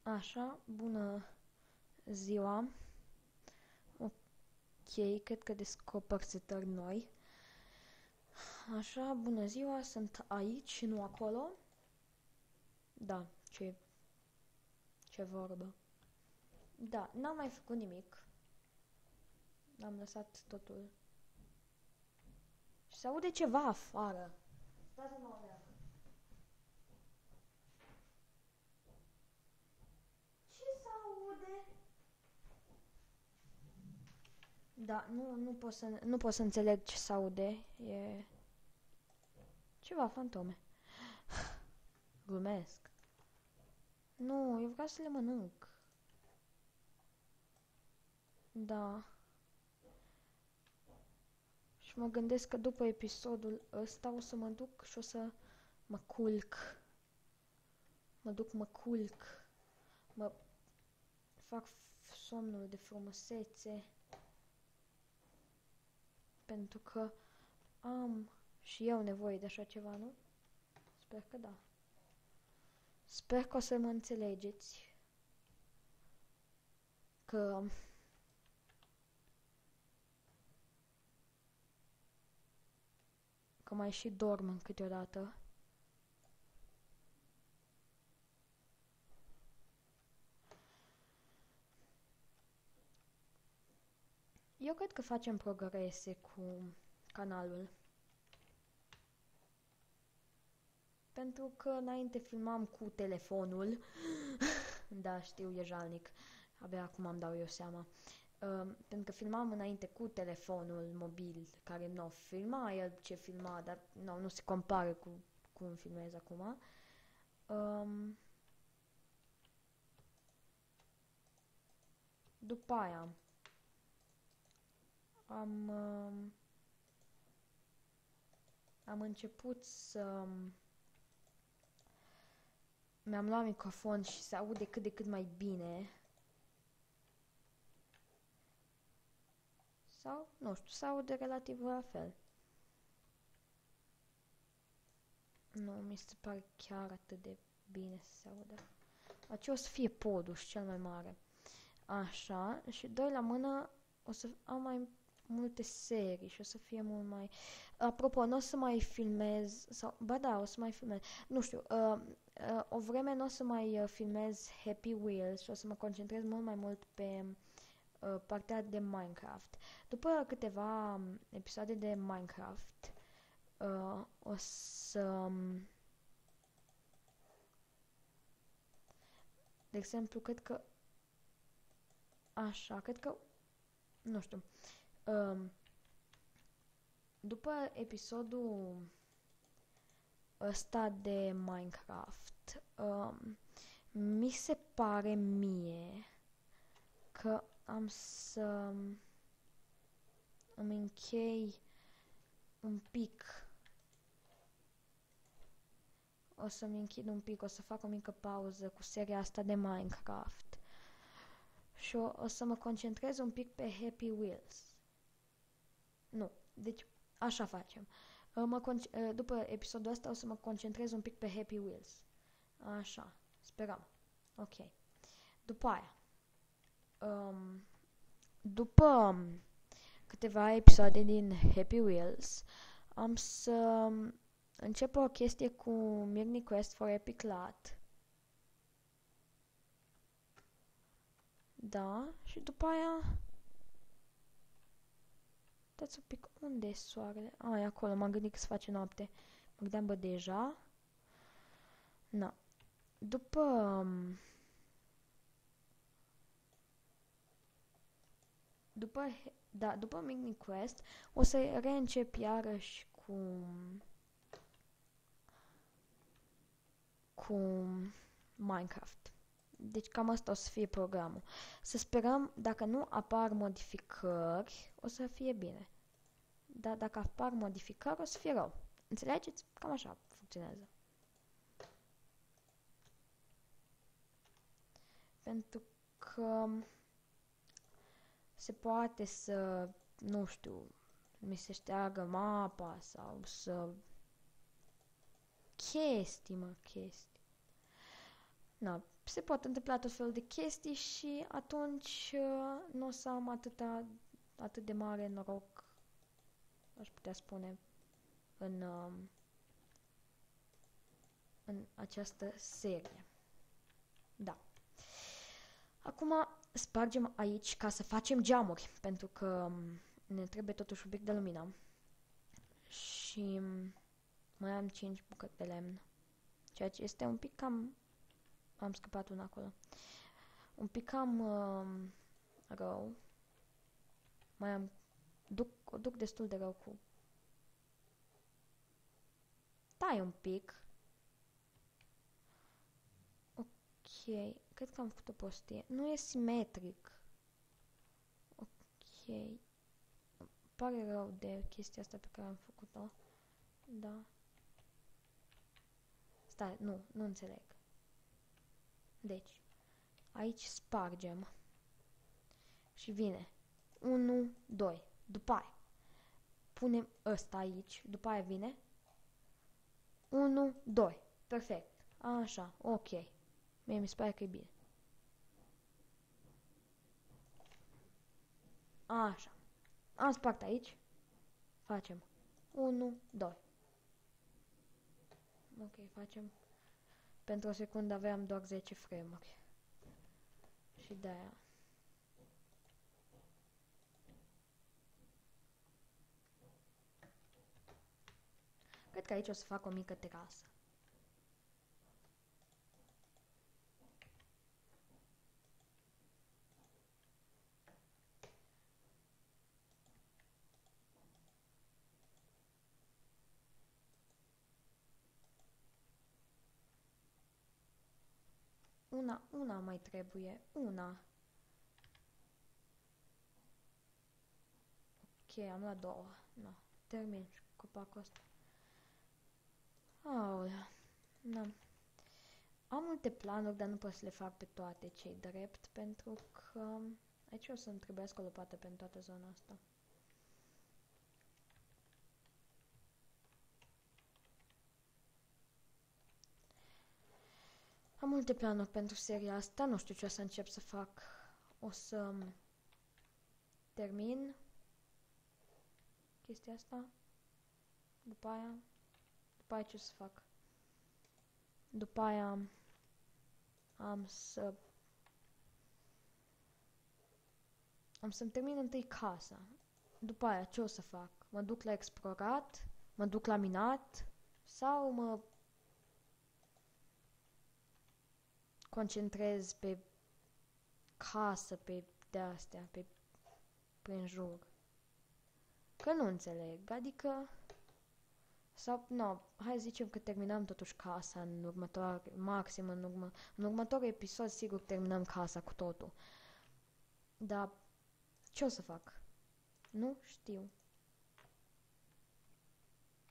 Așa, bună ziua. Ok, cred că descoper setări noi. Așa, bună ziua, sunt aici și nu acolo. Da, ce vorbă. Da, n-am mai făcut nimic. Am lăsat totul. Și se aude ceva afară. Stați să mă audă. Ce se aude? Da, nu pot să înțeleg ce se aude. E ceva fantome. Glumesc. Nu, eu vreau să le mănânc. Da. Și mă gândesc că după episodul ăsta o să mă duc și o să mă culc. Mă culc. Mă fac somnul de frumusețe. Pentru că am și eu nevoie de așa ceva, nu? Sper că da. Sper că o să mă înțelegeți. Că mai și dorm câteodată. Eu cred că facem progrese cu canalul. Pentru că înainte filmam cu telefonul. Da, știu, e jalnic. Abia acum îmi dau eu seama. Pentru că filmam înainte cu telefonul mobil, care nu filma el ce filma, dar nu se compară cu cum filmez acum. După aia am început să mi-am luat microfon și se aude cât de cât mai bine. Sau, nu știu, se aude relativ la fel. Nu, mi se pare chiar atât de bine să se audă. Aici o să fie podul cel mai mare. Așa, și doi la mână o să am mai multe serii și o să fie mult mai... Apropo, nu o să mai filmez, sau... Ba da, o să mai filmez. Nu știu, o vreme nu o să mai filmez Happy Wheels și o să mă concentrez mult mai mult pe partea de Minecraft. După câteva episoade de Minecraft, o să... De exemplu, cred că... Așa, cred că... Nu știu. După episodul ăsta de Minecraft, mi se pare mie că am să îmi închei un pic. O să-mi închid un pic, o să fac o mică pauză cu seria asta de Minecraft. Și o să mă concentrez un pic pe Happy Wheels. Nu, deci așa facem. După episodul ăsta o să mă concentrez un pic pe Happy Wheels. Așa, sperăm. Ok. După aia, după câteva episoade din Happy Wheels, am să încep o chestie cu Mirny Quest for Epic Lat. Da, și după aia... Dați un pic, unde e soarele? E acolo, m-am gândit că se face noapte. Mă gândeam, bă, deja. Na. După Mini Quest, o să reîncep iarăși cu Minecraft. Deci cam asta o să fie programul. Să sperăm, dacă nu apar modificări, o să fie bine. Dar dacă apar modificări, o să fie rău. Înțelegeți? Cam așa funcționează. Pentru că se poate să, nu știu, mi se șteargă mapa sau să... chestii. Na, se pot întâmpla tot felul de chestii și atunci nu o să am atât de mare noroc, aș putea spune, în această serie. Da. Acum spargem aici ca să facem geamuri, pentru că ne trebuie totuși un pic de lumină. Și mai am 5 bucăți de lemn, ceea ce este un pic cam... Am scăpat una acolo. Un pic cam rău. Mai am... O duc destul de rău cu... Tai un pic. Ok. Cred că am făcut o prostie. Nu e simetric. Ok. Pare rău de chestia asta pe care am făcut-o. Da. Stai, nu înțeleg. Deci, aici spargem. Și vine 1, 2. După aia punem ăsta aici. După aia vine 1, 2. Perfect. Așa, ok. Mie mi se pare că e bine. Așa. Am spart aici. Facem 1, 2. Ok, facem. Pentru o secundă aveam doar 10 frame-uri. Și de-aia. Cred că aici o să fac o mică terasă. Una mai trebuie. Una. Ok, am luat 2. No. Termin și copacul ăsta. Aolea. Da. Am multe planuri, dar nu pot să le fac pe toate, ce-i drept, pentru că aici o să-mi trebuiască o lopată pentru toată zona asta. Am multe planuri pentru seria asta, nu știu ce o să încep să fac. O să termin chestia asta. După aia ce o să fac? După aia am să-mi termin întâi casa. După aia ce o să fac? Mă duc la explorat? Mă duc la minat? Sau mă concentrez pe casă, pe de-astea, prin jur? Că nu înțeleg, adică... Sau, nu, hai zicem că terminăm totuși casa în următorul episod, sigur terminăm casa cu totul. Dar ce o să fac? Nu știu.